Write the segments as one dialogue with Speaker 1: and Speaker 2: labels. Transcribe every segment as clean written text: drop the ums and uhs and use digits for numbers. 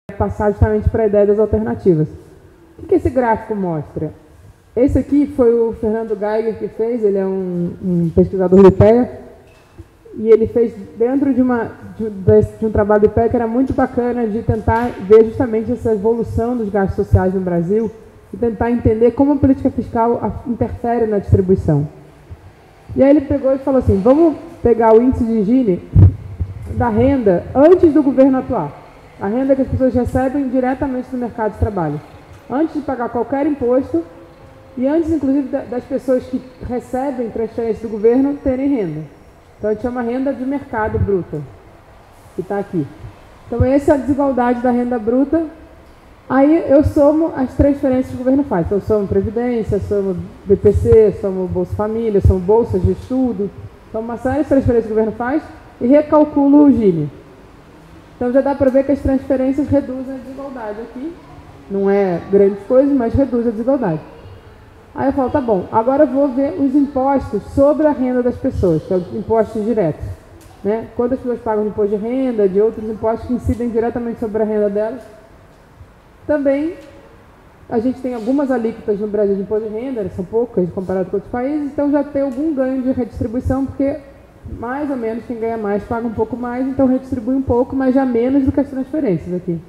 Speaker 1: passar justamente para a ideia das alternativas. O que esse gráfico mostra? Esse aqui foi o Fernando Geiger que fez, ele é um pesquisador do IPEA, e ele fez dentro de um trabalho do IPEA que era muito bacana de tentar ver justamente essa evolução dos gastos sociais no Brasil e tentar entender como a política fiscal interfere na distribuição. E aí ele pegou e falou assim, vamos pegar o índice de Gini da renda antes do governo atuar. A renda que as pessoas recebem diretamente do mercado de trabalho. Antes de pagar qualquer imposto e antes, inclusive, das pessoas que recebem transferência do governo terem renda. Então, a gente chama renda de mercado bruta, que está aqui. Então, essa é a desigualdade da renda bruta. Aí, eu somo as transferências que o governo faz. Então, eu somo Previdência, somo BPC, somo Bolsa Família, somo bolsas de estudo. Então, uma série de transferências que o governo faz e recalculo o Gini. Então, já dá para ver que as transferências reduzem a desigualdade aqui. Não é grande coisa, mas reduz a desigualdade. Aí eu falo, tá bom, agora eu vou ver os impostos sobre a renda das pessoas, que é os impostos diretos. Né? Quando as pessoas pagam de imposto de renda, de outros impostos que incidem diretamente sobre a renda delas. Também, a gente tem algumas alíquotas no Brasil de imposto de renda, elas são poucas comparado com outros países, então já tem algum ganho de redistribuição, porque mais ou menos quem ganha mais paga um pouco mais, então redistribui um pouco, mas já menos do que as transferências aqui.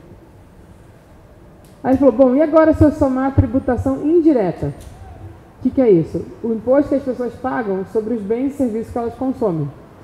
Speaker 1: Aí ele falou, bom, e agora se eu somar a tributação indireta? O que é isso? O imposto que as pessoas pagam sobre os bens e serviços que elas consomem.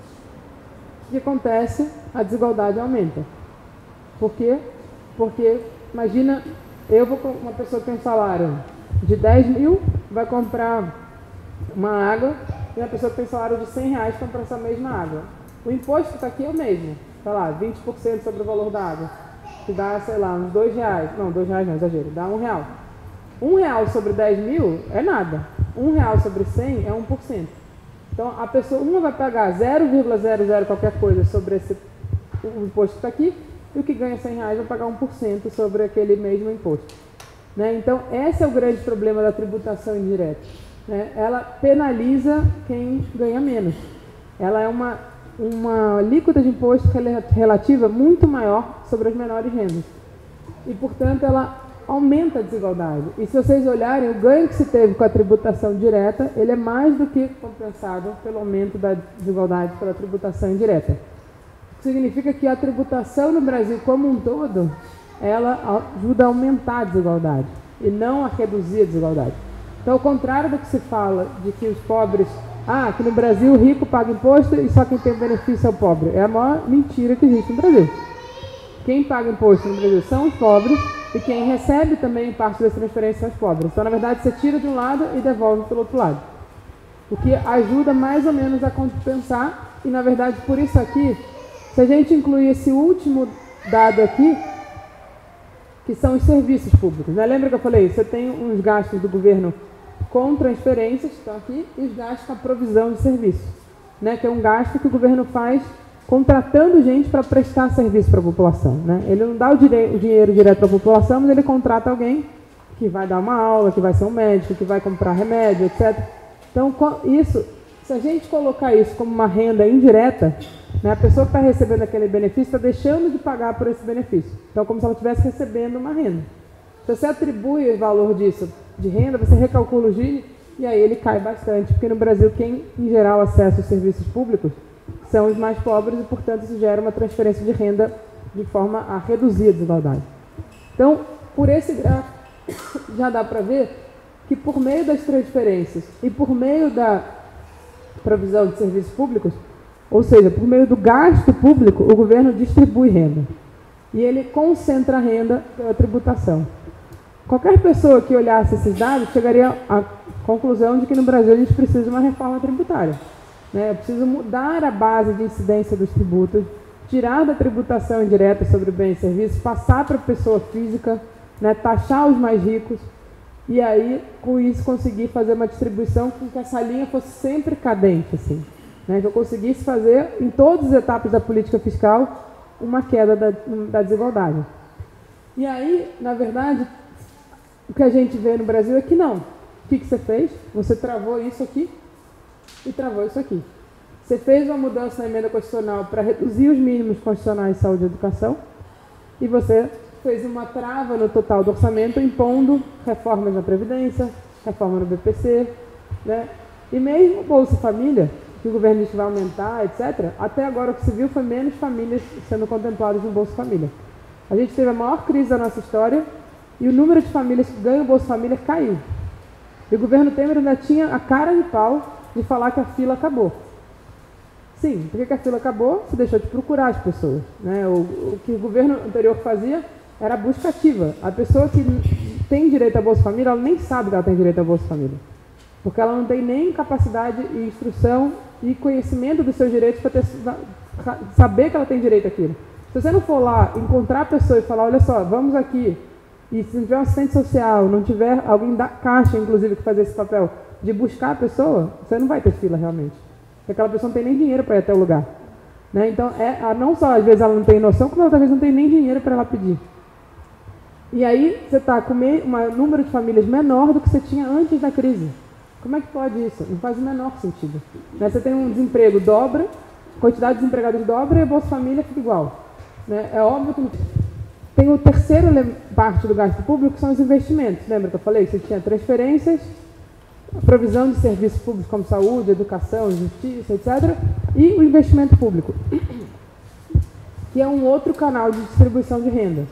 Speaker 1: O que acontece? A desigualdade aumenta. Por quê? Porque, imagina, uma pessoa que tem um salário de 10 mil, vai comprar uma água, e uma pessoa que tem salário de 100 reais compra essa mesma água. O imposto que está aqui é o mesmo, está lá, 20% sobre o valor da água, que dá, sei lá, uns 2 reais, não, 2 reais não, exagero, dá 1 real. 1 real sobre 10 mil é nada, 1 real sobre 100 é 1%. Então, a pessoa, uma vai pagar 0,00 qualquer coisa sobre o imposto que está aqui, e o que ganha 100 reais vai pagar 1% sobre aquele mesmo imposto. Né? Então, esse é o grande problema da tributação indireta. Né? Ela penaliza quem ganha menos. Ela é uma alíquota de imposto relativa muito maior sobre as menores rendas. E, portanto, ela aumenta a desigualdade. E se vocês olharem, o ganho que se teve com a tributação direta, ele é mais do que compensado pelo aumento da desigualdade pela tributação indireta. O que significa que a tributação no Brasil como um todo, ela ajuda a aumentar a desigualdade e não a reduzir a desigualdade. Então, ao contrário do que se fala de que os pobres... que no Brasil o rico paga imposto e só quem tem benefício é o pobre. É a maior mentira que existe no Brasil. Quem paga imposto no Brasil são os pobres e quem recebe também parte das transferências são os pobres. Então, na verdade, você tira de um lado e devolve pelo outro lado. O que ajuda mais ou menos a compensar e, na verdade, por isso aqui, se a gente incluir esse último dado aqui, que são os serviços públicos. Né? Lembra que eu falei, você tem uns gastos do governo com transferências, que estão aqui, e os gastos com a provisão de serviço, né? Que é um gasto que o governo faz contratando gente para prestar serviço para a população. Né? Ele não dá o dinheiro direto para a população, mas ele contrata alguém que vai dar uma aula, que vai ser um médico, que vai comprar remédio, etc. Então, se a gente colocar isso como uma renda indireta, né, a pessoa que está recebendo aquele benefício está deixando de pagar por esse benefício. Então, como se ela estivesse recebendo uma renda. Se você atribui o valor disso de renda, você recalcula o Gini e aí ele cai bastante, porque no Brasil quem, em geral, acessa os serviços públicos são os mais pobres e, portanto, isso gera uma transferência de renda de forma a reduzir a desigualdade. Então, por esse gráfico, já dá para ver que por meio das transferências e por meio da provisão de serviços públicos, ou seja, por meio do gasto público, o governo distribui renda. E ele concentra a renda pela tributação. Qualquer pessoa que olhasse esses dados chegaria à conclusão de que no Brasil a gente precisa de uma reforma tributária. Né? Eu preciso mudar a base de incidência dos tributos, tirar da tributação indireta sobre bens e serviços, passar para a pessoa física, né? Taxar os mais ricos, e aí, com isso, conseguir fazer uma distribuição com que essa linha fosse sempre cadente, assim, né? Que eu conseguisse fazer, em todas as etapas da política fiscal, uma queda da desigualdade. E aí, na verdade, o que a gente vê no Brasil é que não. O que você fez? Você travou isso aqui e travou isso aqui. Você fez uma mudança na emenda constitucional para reduzir os mínimos constitucionais de saúde e educação e você fez uma trava no total do orçamento, impondo reformas na Previdência, reforma no BPC, né? E mesmo o Bolsa Família, que o governo disse que vai aumentar, etc., até agora o que se viu foi menos famílias sendo contempladas no Bolsa Família. A gente teve a maior crise da nossa história e o número de famílias que ganham o Bolsa Família caiu. E o governo Temer ainda tinha a cara de pau de falar que a fila acabou. Sim, porque a fila acabou, se deixou de procurar as pessoas, né? O que o governo anterior fazia era a busca ativa. A pessoa que tem direito a Bolsa Família, ela nem sabe que ela tem direito a Bolsa Família. Porque ela não tem nem capacidade e instrução e conhecimento dos seus direitos para saber que ela tem direito àquilo. Se você não for lá encontrar a pessoa e falar, olha só, vamos aqui, e se não tiver um assistente social, não tiver alguém da Caixa, inclusive, que fazer esse papel de buscar a pessoa, você não vai ter fila realmente. Porque aquela pessoa não tem nem dinheiro para ir até o lugar. Né? Então, não só às vezes ela não tem noção, como outra vez não tem nem dinheiro para ela pedir. E aí você está com um número de famílias menor do que você tinha antes da crise. Como é que pode isso? Não faz o menor sentido. Né? Você tem um desemprego dobra, quantidade de desempregados dobra e a Bolsa Família fica igual. Né? É óbvio que tem o terceiro parte do gasto público, que são os investimentos. Lembra que eu falei que você tinha transferências, a provisão de serviços públicos como saúde, educação, justiça, etc. E o investimento público, que é um outro canal de distribuição de renda.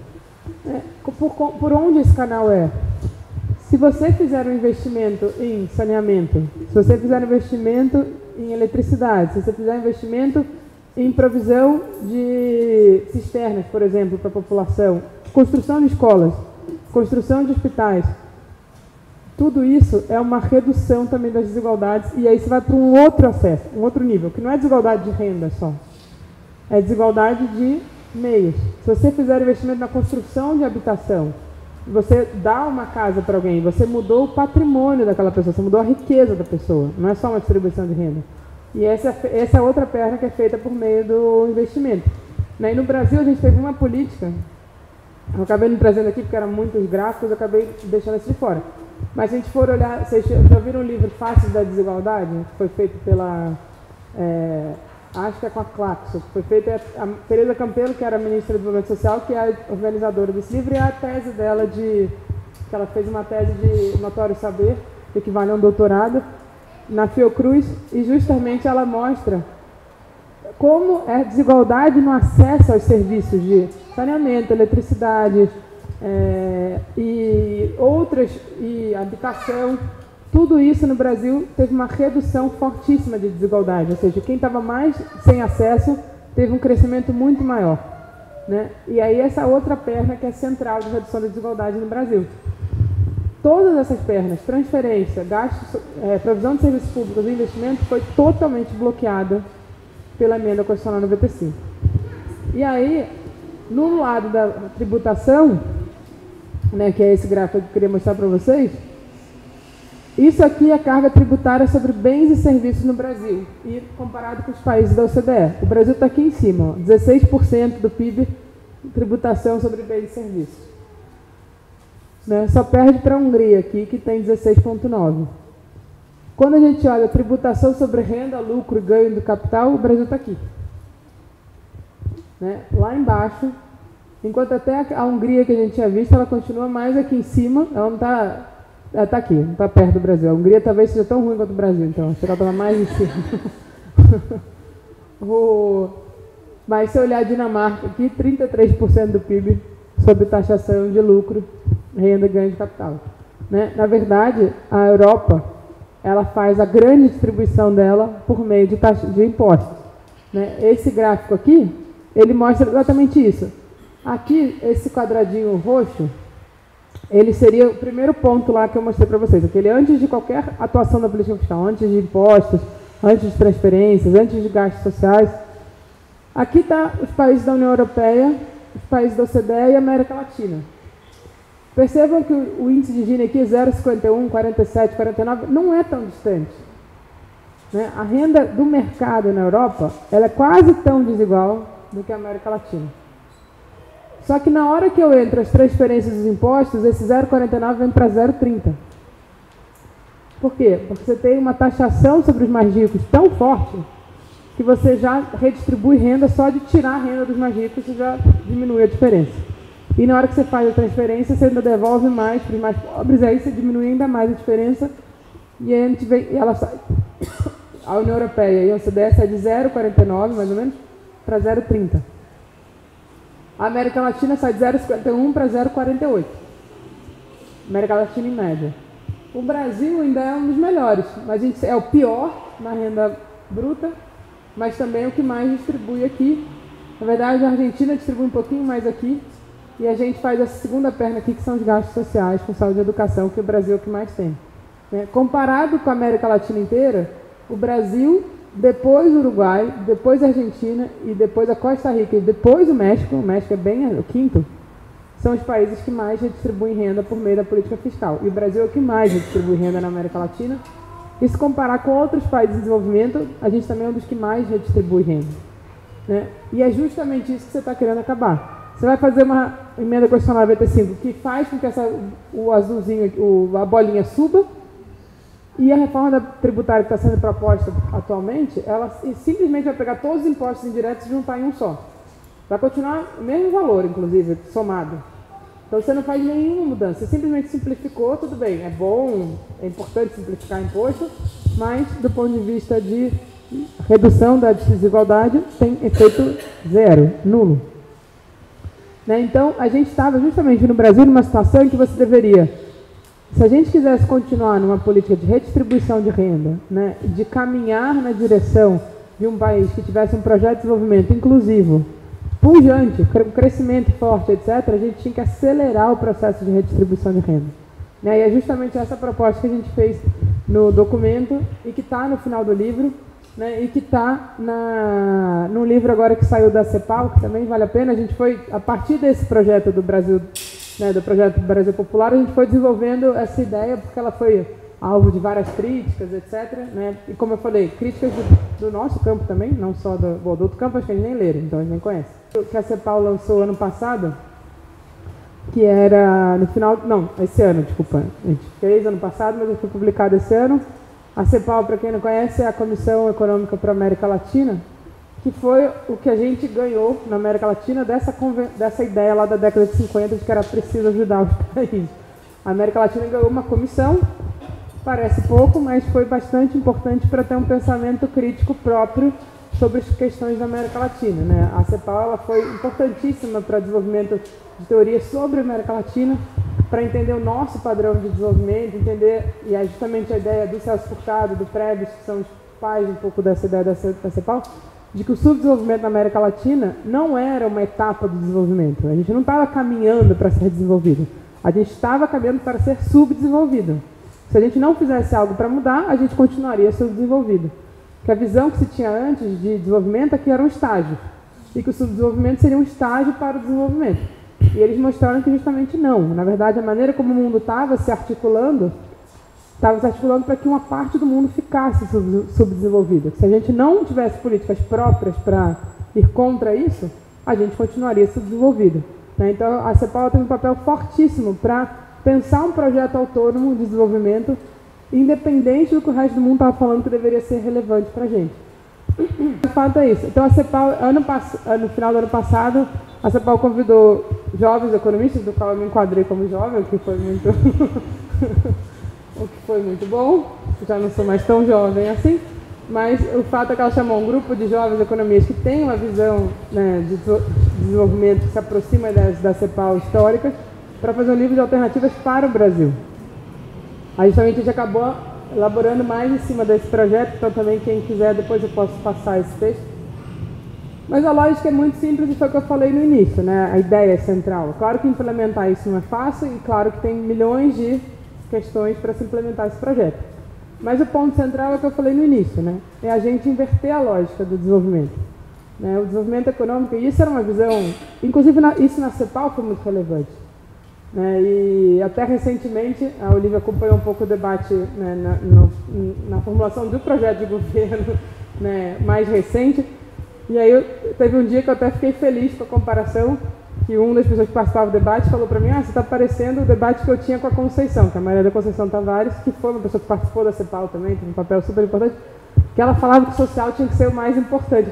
Speaker 1: Por onde esse canal é? Se você fizer um investimento em saneamento, se você fizer um investimento em eletricidade, se você fizer um investimento em provisão de cisternas, por exemplo, para a população, construção de escolas, construção de hospitais, tudo isso é uma redução também das desigualdades, e aí você vai para um outro acesso, um outro nível, que não é desigualdade de renda só, é desigualdade de meios. Se você fizer investimento na construção de habitação, você dá uma casa para alguém, você mudou o patrimônio daquela pessoa, você mudou a riqueza da pessoa, não é só uma distribuição de renda. E essa é outra perna que é feita por meio do investimento. Né? E no Brasil a gente teve uma política, eu acabei não trazendo aqui porque eram muitos gráficos, eu acabei deixando isso de fora. Mas se a gente for olhar, vocês já viram o livro Faces da Desigualdade, que foi feito pela, acho que é com a Claxo, que foi feito a Tereza Campelo, que era a ministra do Desenvolvimento Social, que é a organizadora desse livro, e a tese dela que ela fez uma tese de notório saber, que equivale a um doutorado, na Fiocruz, e justamente ela mostra como é desigualdade no acesso aos serviços de saneamento, eletricidade e habitação. Tudo isso no Brasil teve uma redução fortíssima de desigualdade, ou seja, quem estava mais sem acesso teve um crescimento muito maior. Né? E aí essa outra perna que é central de redução da desigualdade no Brasil. Todas essas pernas, transferência, gasto, provisão de serviços públicos e investimento, foi totalmente bloqueada pela emenda constitucional 95. E aí, no lado da tributação, né, que é esse gráfico que eu queria mostrar para vocês, isso aqui é a carga tributária sobre bens e serviços no Brasil, e comparado com os países da OCDE. O Brasil está aqui em cima, ó, 16% do PIB, tributação sobre bens e serviços. Né? Só perde para a Hungria aqui, que tem 16,9%. Quando a gente olha a tributação sobre renda, lucro e ganho do capital, o Brasil está aqui. Né? Lá embaixo, enquanto até a Hungria que a gente tinha visto, ela continua mais aqui em cima, ela não está... Ela está aqui, não está perto do Brasil. A Hungria talvez seja tão ruim quanto o Brasil, então. Acho que ela estava mais em cima. Mas se eu olhar a Dinamarca aqui, 33% do PIB sobre taxação de lucro, renda e ganho de capital. Né? Na verdade, a Europa, ela faz a grande distribuição dela por meio de impostos. Né? Esse gráfico aqui, ele mostra exatamente isso. Aqui, esse quadradinho roxo, ele seria o primeiro ponto lá que eu mostrei para vocês. Aquele antes de qualquer atuação da política fiscal, antes de impostos, antes de transferências, antes de gastos sociais. Aqui está os países da União Europeia, os países da OCDE e América Latina. Percebam que o índice de Gini aqui é 0,51, 47, 49, não é tão distante. Né? A renda do mercado na Europa, ela é quase tão desigual do que a América Latina. Só que na hora que eu entro as transferências dos impostos, esse 0,49 vem para 0,30. Por quê? Porque você tem uma taxação sobre os mais ricos tão forte que você já redistribui renda só de tirar a renda dos mais ricos e já diminui a diferença. E na hora que você faz a transferência, você ainda devolve mais para os mais pobres, aí você diminui ainda mais a diferença, e aí a gente vem, e ela sai. A União Europeia e a OCDE sai de 0,49, mais ou menos, para 0,30. A América Latina sai de 0,51 para 0,48. América Latina em média. O Brasil ainda é um dos melhores, mas a gente é o pior na renda bruta, mas também é o que mais distribui aqui. Na verdade, a Argentina distribui um pouquinho mais aqui, e a gente faz essa segunda perna aqui, que são os gastos sociais com saúde e educação, que o Brasil é o que mais tem. Comparado com a América Latina inteira, o Brasil, depois o Uruguai, depois a Argentina, e depois a Costa Rica, e depois o México é bem o quinto, são os países que mais redistribuem renda por meio da política fiscal. E o Brasil é o que mais redistribui renda na América Latina. E se comparar com outros países em desenvolvimento, a gente também é um dos que mais redistribui renda. E é justamente isso que você está querendo acabar. Você vai fazer uma emenda constitucional 95 que faz com que o azulzinho, a bolinha suba, e a reforma tributária que está sendo proposta atualmente, ela simplesmente vai pegar todos os impostos indiretos e juntar em um só. Vai continuar o mesmo valor, inclusive, somado. Então você não faz nenhuma mudança, você simplesmente simplificou, tudo bem, é bom, é importante simplificar imposto, mas do ponto de vista de redução da desigualdade, tem efeito zero, nulo. Então, a gente estava justamente no Brasil numa situação em que você deveria, se a gente quisesse continuar numa política de redistribuição de renda, de caminhar na direção de um país que tivesse um projeto de desenvolvimento inclusivo, pujante, crescimento forte, etc., a gente tinha que acelerar o processo de redistribuição de renda. E é justamente essa proposta que a gente fez no documento e que está no final do livro, e que está no livro agora que saiu da CEPAL, que também vale a pena. A gente foi, a partir desse projeto do Brasil, do projeto do Brasil Popular, a gente foi desenvolvendo essa ideia, porque ela foi alvo de várias críticas, etc. E como eu falei, críticas do nosso campo também, não só do outro campo, acho que a gente nem leram, então a gente nem conhece. O que a CEPAL lançou ano passado, que era no final, não, esse ano, desculpa, a gente fez ano passado, mas foi publicado esse ano. A CEPAL, para quem não conhece, é a Comissão Econômica para a América Latina, que foi o que a gente ganhou na América Latina dessa ideia lá da década de 50 de que era preciso ajudar os países. A América Latina ganhou uma comissão, parece pouco, mas foi bastante importante para ter um pensamento crítico próprio sobre as questões da América Latina. A CEPAL ela foi importantíssima para o desenvolvimento de teorias sobre a América Latina, para entender o nosso padrão de desenvolvimento, entender, e é justamente a ideia do Celso Furtado, do Preves, que são os pais um pouco dessa ideia da CEPAL, de que o subdesenvolvimento na América Latina não era uma etapa do desenvolvimento. A gente não estava caminhando para ser desenvolvido, a gente estava caminhando para ser subdesenvolvido. Se a gente não fizesse algo para mudar, a gente continuaria subdesenvolvido. Que a visão que se tinha antes de desenvolvimento é que era um estágio, e que o subdesenvolvimento seria um estágio para o desenvolvimento. E eles mostraram que justamente não. Na verdade, a maneira como o mundo estava se articulando para que uma parte do mundo ficasse subdesenvolvida. Se a gente não tivesse políticas próprias para ir contra isso, a gente continuaria subdesenvolvido. Então, a CEPAL tem um papel fortíssimo para pensar um projeto autônomo de desenvolvimento, independente do que o resto do mundo estava falando que deveria ser relevante para a gente. De fato é isso. Então, a CEPAL, no final do ano passado, a CEPAL convidou jovens economistas, do qual eu me enquadrei como jovem, o que foi muito bom. Já não sou mais tão jovem assim, mas o fato é que ela chamou um grupo de jovens economistas que tem uma visão de desenvolvimento que se aproxima da CEPAL histórica, para fazer um livro de alternativas para o Brasil. Aí justamente a gente acabou elaborando mais em cima desse projeto, então também quem quiser depois eu posso passar esse texto. Mas a lógica é muito simples e foi o que eu falei no início, a ideia é central. Claro que implementar isso não é fácil e claro que tem milhões de questões para se implementar esse projeto. Mas o ponto central é o que eu falei no início, é a gente inverter a lógica do desenvolvimento. O desenvolvimento econômico, e isso era uma visão, inclusive isso na CEPAL foi muito relevante. E até recentemente, a Olivia acompanhou um pouco o debate na formulação do projeto de governo mais recente, e aí teve um dia que eu até fiquei feliz com a comparação, que uma das pessoas que participava do debate falou para mim, você está parecendo o debate que eu tinha com a Conceição, que é a Maria da Conceição Tavares, que foi uma pessoa que participou da CEPAL também, tem um papel super importante, que ela falava que o social tinha que ser o mais importante. Eu falei,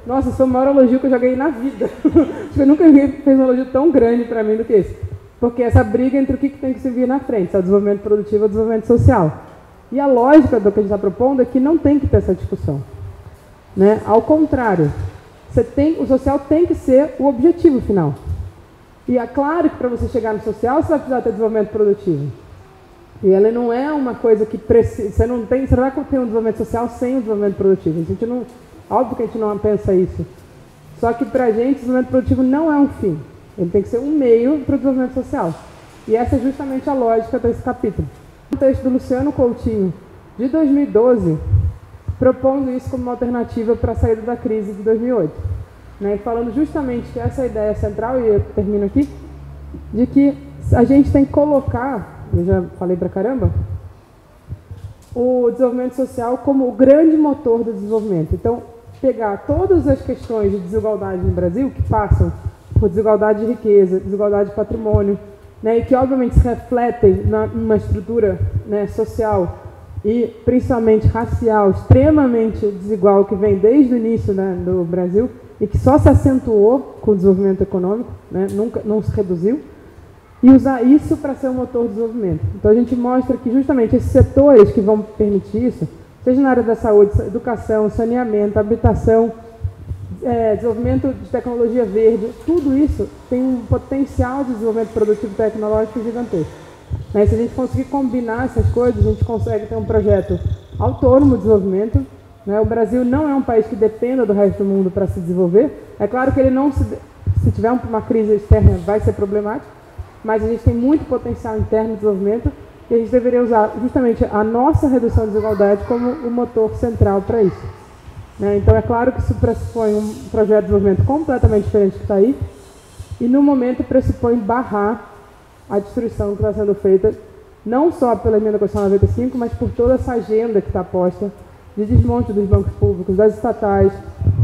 Speaker 1: Nossa, esse foi o maior elogio que eu já ganhei na vida. Acho que eu nunca fez um elogio tão grande para mim do que esse. Porque essa briga entre o que tem que se vir na frente, se é o desenvolvimento produtivo ou o desenvolvimento social. E a lógica do que a gente está propondo é que não tem que ter essa discussão. Né? Ao contrário, o social tem que ser o objetivo final. E é claro que para você chegar no social, você vai precisar ter desenvolvimento produtivo. E ela não é uma coisa que precisa... Você não vai ter um desenvolvimento social sem o desenvolvimento produtivo. A gente não, óbvio que a gente não pensa isso. Só que para a gente, o desenvolvimento produtivo não é um fim. Ele tem que ser um meio para o desenvolvimento social. E essa é justamente a lógica desse capítulo. Um texto do Luciano Coutinho, de 2012, propondo isso como uma alternativa para a saída da crise de 2008. Né? E falando justamente que essa ideia central, e eu termino aqui, de que a gente tem que colocar... Eu já falei pra caramba, o desenvolvimento social como o grande motor do desenvolvimento. Então, pegar todas as questões de desigualdade no Brasil, que passam por desigualdade de riqueza, desigualdade de patrimônio, né, e que obviamente se refletem numa estrutura, né, social e principalmente racial extremamente desigual, que vem desde o início, né, do Brasil e que só se acentuou com o desenvolvimento econômico, né, não se reduziu. E usar isso para ser um motor de desenvolvimento. Então a gente mostra que justamente esses setores que vão permitir isso, seja na área da saúde, educação, saneamento, habitação, desenvolvimento de tecnologia verde, tudo isso tem um potencial de desenvolvimento produtivo e tecnológico gigantesco. Né? Se a gente conseguir combinar essas coisas, a gente consegue ter um projeto autônomo de desenvolvimento. Né? O Brasil não é um país que dependa do resto do mundo para se desenvolver. É claro que ele não se tiver uma crise externa vai ser problemático, mas a gente tem muito potencial interno de desenvolvimento e a gente deveria usar justamente a nossa redução de desigualdade como o motor central para isso. Né? Então, é claro que isso pressupõe um projeto de desenvolvimento completamente diferente que está aí e, no momento, pressupõe barrar a destruição que está sendo feita não só pela emenda constitucional 95, mas por toda essa agenda que está posta de desmonte dos bancos públicos, das estatais,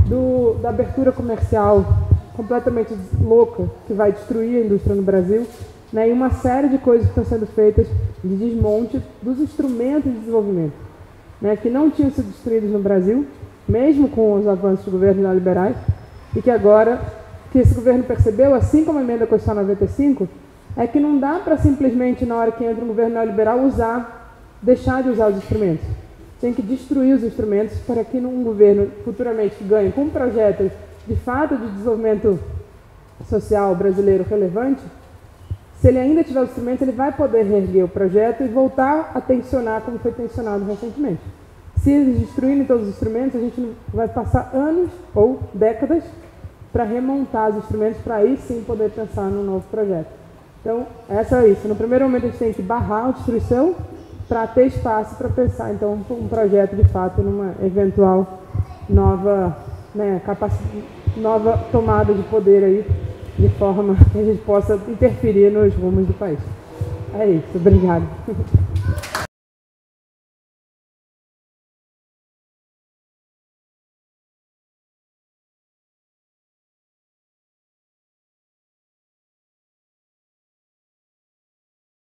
Speaker 1: da abertura comercial completamente louca, que vai destruir a indústria no Brasil, né, e uma série de coisas que estão sendo feitas de desmonte dos instrumentos de desenvolvimento, né, que não tinham sido destruídos no Brasil, mesmo com os avanços do governo neoliberais, e que agora, que esse governo percebeu, assim como a emenda constitucional 95, é que não dá para simplesmente, na hora que entra um governo neoliberal, deixar de usar os instrumentos. Tem que destruir os instrumentos para que um governo futuramente ganhe com projetos de fato de desenvolvimento social brasileiro relevante, se ele ainda tiver os instrumentos, ele vai poder reerguer o projeto e voltar a tensionar como foi tensionado recentemente. Se eles destruírem todos os instrumentos, a gente vai passar anos ou décadas para remontar os instrumentos para aí sim poder pensar num novo projeto. Então, essa é isso. No primeiro momento a gente tem que barrar a destruição para ter espaço para pensar, então, um projeto de fato numa eventual nova, né, nova tomada de poder aí, de forma que a gente possa interferir nos rumos do país. É isso, obrigado.